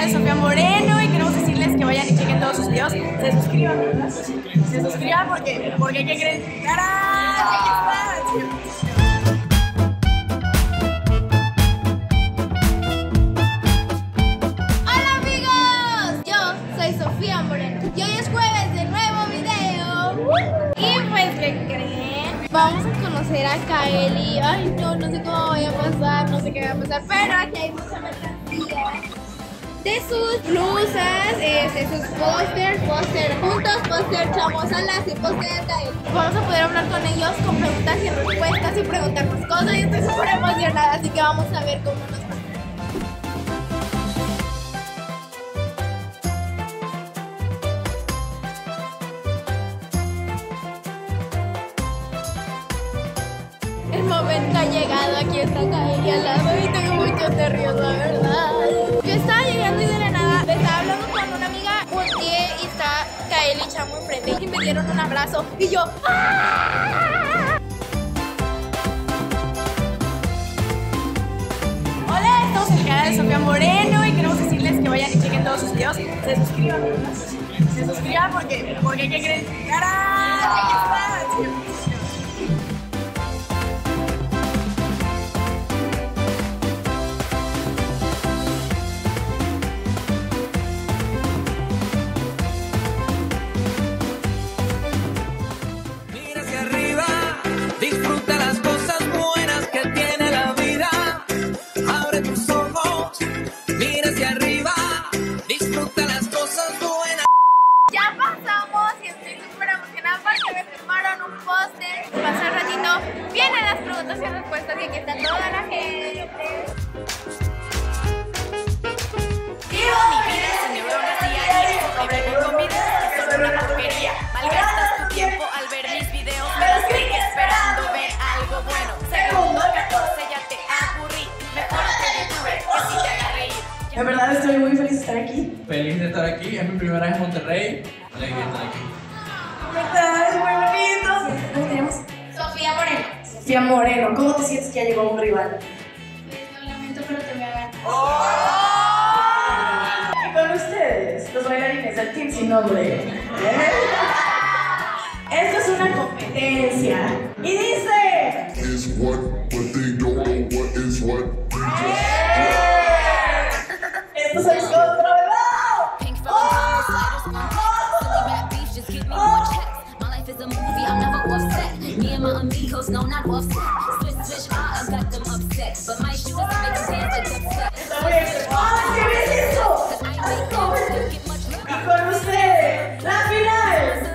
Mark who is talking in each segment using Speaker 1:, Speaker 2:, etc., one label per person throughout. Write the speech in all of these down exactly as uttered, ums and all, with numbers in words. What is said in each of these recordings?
Speaker 1: de Sofía Moreno y queremos decirles que vayan y chequen todos sus videos. Se suscriban, ¿verdad? Se suscriban porque, porque ¿qué creen? ¡Tarán! ¡Aquí está!
Speaker 2: Hola amigos, yo soy Sofía Moreno y hoy es jueves de nuevo video. Y pues, ¿qué creen? Vamos a conocer a Kaeli. Ay no, no sé cómo vaya a pasar, no sé qué va a pasar, pero aquí hay mucha mercancía de sus blusas, eh, de sus póster, póster juntos, póster chamosalas y póster de Kaeli. Vamos a poder hablar con ellos con preguntas y respuestas y preguntarnos cosas y estoy súper emocionada, así que vamos a ver cómo nos va. El momento ha llegado, aquí está Kaeli al lado y tengo muchos nervios, la verdad. Yo estaba llegando y de la nada le estaba hablando con una amiga, volteé y está Kaeli Chamo enfrente y me dieron un abrazo y yo ¡ah!
Speaker 1: Hola, estamos en el canal de Sofía Moreno y queremos decirles que vayan y chequen todos sus videos. Se suscriban, ¿verdad? Se suscriban porque, porque ¿qué creen? ¡Tarán! ¡Aquí está!
Speaker 2: Pasó un ratito, vienen las preguntas y respuestas y aquí está toda la gente.
Speaker 1: Vivo mi vida sin neuronas diarias y vivo con videos que son una porquería. Malgastas tu tiempo al ver mis videos, pero sigue esperando ver algo bueno. Segundo catorce ya te aburrí, mejor que youtuber que si te haga reír.
Speaker 3: La verdad estoy muy feliz de estar aquí.
Speaker 4: Feliz de estar aquí, es mi primera vez en Monterrey. Alegría de estar aquí.
Speaker 3: ¿Verdad? Es muy bonito. ¿Cómo te llamas?
Speaker 2: Sofía Moreno.
Speaker 3: Sofía Moreno. ¿Cómo te sientes que ya llegó un rival?
Speaker 2: Lo lamento, pero te voy a ganar.
Speaker 3: Y con ustedes, los bailarines del Team Sin Nombre. ¿Eh? Esto es una competencia. Y dice...
Speaker 5: Is what, but they don't know what is what.
Speaker 3: Esto es el controlado.
Speaker 6: Me and my amigos, no, not offset. Switch, switch, I got them upset. But my shoes make them dance like upset.
Speaker 3: ¡Ay, qué bien eso! Y con ustedes, la final.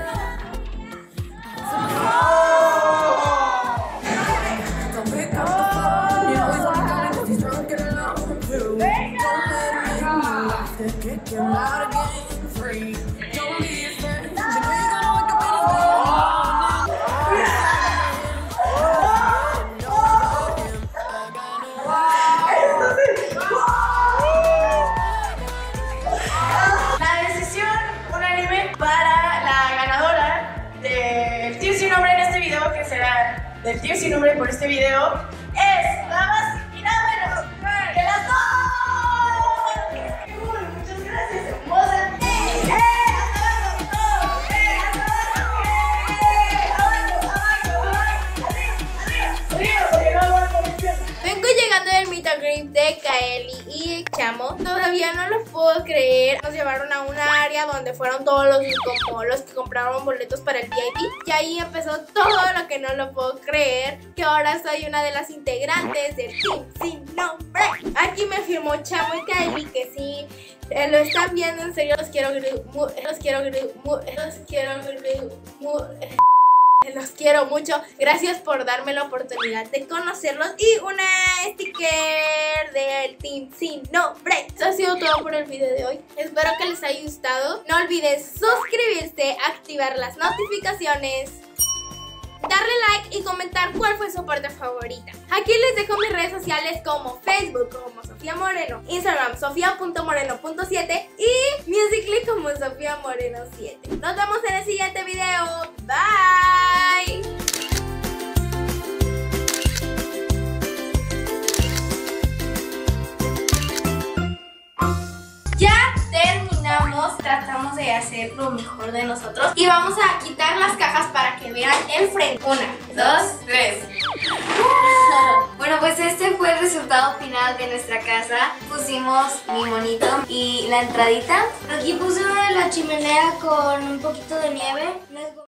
Speaker 3: Del Team Sin Nombre por este video es la más y nada menos que las dos. Uy, muchas gracias, hermosa. ¡Eh! ¡Hasta abajo! ¡Todo! ¡Eh! ¡Hasta abajo! ¡Eh! ¡Abajo! ¡Abajo! ¡Abajo! ¡Arriba! ¡Arriba! ¡Arriba! Porque no aguanto mis piernas.
Speaker 2: Vengo llegando del meet and greet de Kaeli y Chamo. Todavía no lo puedo creer. Nos llevaron a una área donde fueron todos los, como los que compraron boletos para el V I P. Y ahí empezó todo lo que no lo puedo creer. Que ahora soy una de las integrantes del Team Sin Nombre. Aquí me firmó Chamo y Kaeli que sí. Eh, lo están viendo, en serio, los quiero los quiero los quiero los quiero mucho. Gracias por darme la oportunidad de conocerlos y una sticker del Team Sin Nombre. Eso ha sido todo por el video de hoy. Espero que les haya gustado. No olvides suscribirse, activar las notificaciones, darle like y comentar cuál fue su parte favorita. Aquí les dejo mis redes sociales como Facebook como Sofía Moreno, Instagram sofía punto moreno punto siete y Musical.ly como Sofía Moreno siete. Nos vemos en el siguiente video. Bye. Ya hacer lo mejor de nosotros. Y vamos a quitar las cajas para que vean el frente. Una, dos, tres.
Speaker 7: Bueno, pues este fue el resultado final de nuestra casa. Pusimos mi monito y la entradita.
Speaker 2: Aquí puse una de la chimenea con un poquito de nieve.